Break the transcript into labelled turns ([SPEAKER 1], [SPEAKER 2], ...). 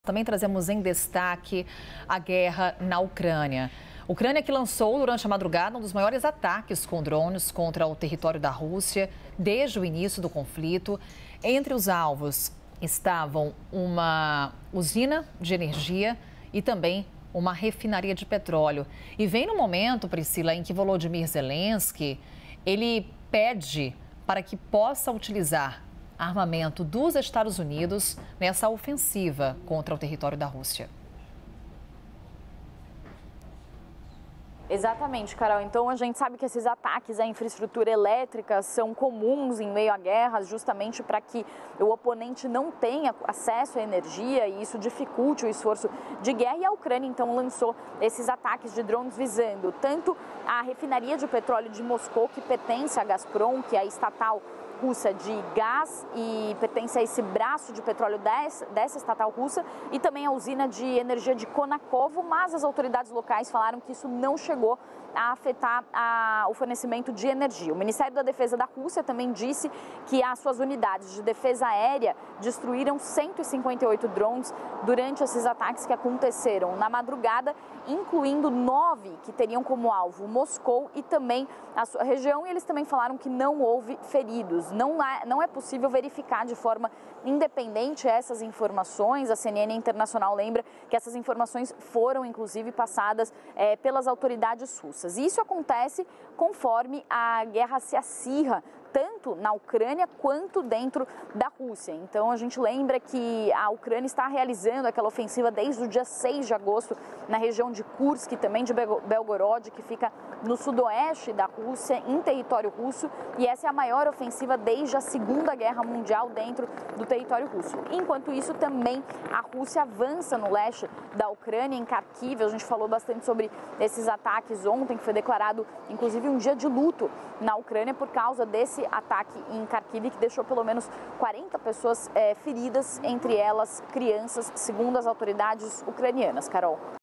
[SPEAKER 1] Também trazemos em destaque a guerra na Ucrânia. Ucrânia que lançou durante a madrugada um dos maiores ataques com drones contra o território da Rússia desde o início do conflito. Entre os alvos estavam uma usina de energia e também uma refinaria de petróleo. E vem no momento, Priscila, em que Volodymyr Zelensky, ele pede para que possa utilizar armamento dos Estados Unidos nessa ofensiva contra o território da Rússia.
[SPEAKER 2] Exatamente, Carol. Então a gente sabe que esses ataques à infraestrutura elétrica são comuns em meio a guerras, justamente para que o oponente não tenha acesso à energia e isso dificulte o esforço de guerra. E a Ucrânia então lançou esses ataques de drones visando tanto a refinaria de petróleo de Moscou, que pertence à Gazprom, que é a estatal russa de gás e pertence a esse braço de petróleo dessa estatal russa, e também a usina de energia de Konakovo, mas as autoridades locais falaram que isso não chegou a afetar o fornecimento de energia. O Ministério da Defesa da Rússia também disse que as suas unidades de defesa aérea destruíram 158 drones durante esses ataques que aconteceram na madrugada, incluindo 9 que teriam como alvo Moscou e também a sua região, e eles também falaram que não houve feridos. Não é possível verificar de forma independente essas informações. A CNN Internacional lembra que essas informações foram, inclusive, passadas pelas autoridades russas. E isso acontece conforme a guerra se acirra, tanto na Ucrânia quanto dentro da Rússia. Então a gente lembra que a Ucrânia está realizando aquela ofensiva desde o dia 6 de agosto na região de Kursk e também de Belgorod, que fica no sudoeste da Rússia, em território russo, e essa é a maior ofensiva desde a Segunda Guerra Mundial dentro do território russo. Enquanto isso, também a Rússia avança no leste da Ucrânia, em Kharkiv. A gente falou bastante sobre esses ataques ontem, que foi declarado inclusive um dia de luto na Ucrânia por causa desse ataque em Kharkiv, que deixou pelo menos 40 pessoas feridas, entre elas crianças, segundo as autoridades ucranianas. Carol.